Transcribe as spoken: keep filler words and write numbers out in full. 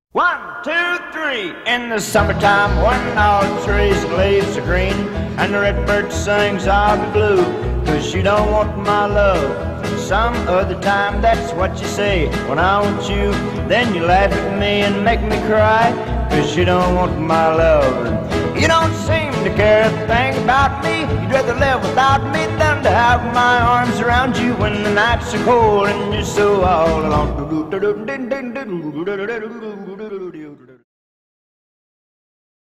One, two, three. In the summertime when all the trees and leaves are green and the redbird sings I'll be blue, 'cause you don't want my love. Some other time that's what you say. When I want you, then you laugh at me and make me cry, 'cause you don't want my love. You don't seem to care a thing about me. You'd rather live without me than to have my arms around you when the nights are cold and you're so all alone.